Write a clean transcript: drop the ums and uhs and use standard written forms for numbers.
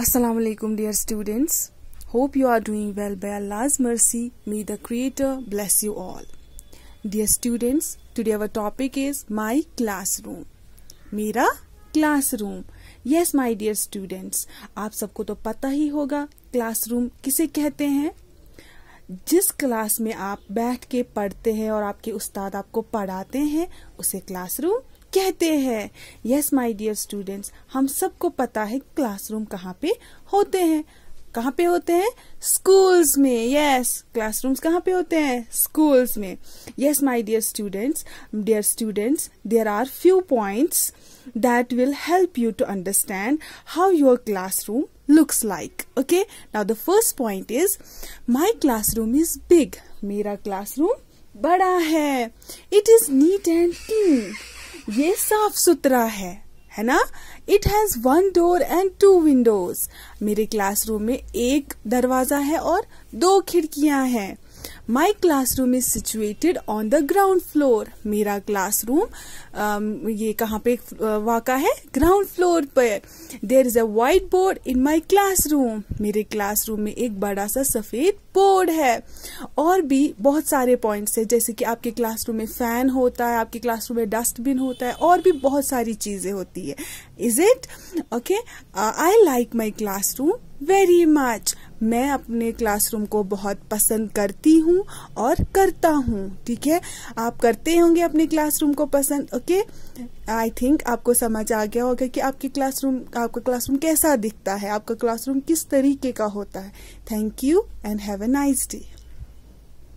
Assalamu alaikum dear students. Hope you are doing well by Allah's mercy. May the Creator bless you all. Dear students, today our topic is my classroom. मेरा classroom. Yes my dear students, आप सबको तो पता ही होगा classroom किसे कहते हैं. जिस क्लास में आप बैठ के पढ़ते हैं और आपके उस्ताद आपको पढ़ाते हैं उसे क्लासरूम कहते हैं. यस माय डियर स्टूडेंट्स, हम सबको पता है क्लासरूम कहाँ पे होते हैं. कहाँ पे होते हैं? स्कूल्स में. यस, क्लासरूम्स कहाँ पे होते हैं? स्कूल्स में. Yes my dear students, there are few points that will help you to understand how your classroom looks like. Okay, now the first point is my classroom is big. मेरा classroom बड़ा है. It is neat and clean. ये साफ सुथरा है ना. It has one door and two windows. मेरे classroom में एक दरवाजा है और दो खिड़कियां हैं. My classroom is situated on the ground floor. मेरा क्लासरूम ये कहाँ पे वाक़ा है? ग्राउंड फ्लोर पर. There is a white board in my classroom. मेरे क्लासरूम में एक बड़ा सा सफेद बोर्ड है. और भी बहुत सारे पॉइंट्स है, जैसे कि आपके क्लासरूम में फैन होता है, आपके क्लासरूम में डस्टबिन होता है, और भी बहुत सारी चीजें होती है. Is it? Okay. I like my classroom very much. मैं अपने क्लासरूम को बहुत पसंद करती हूँ और करता हूँ. ठीक है, आप करते होंगे अपने क्लासरूम को पसंद. ओके, आई थिंक आपको समझ आ गया होगा कि आपका क्लासरूम कैसा दिखता है, आपका क्लासरूम किस तरीके का होता है. Thank you and have a nice day.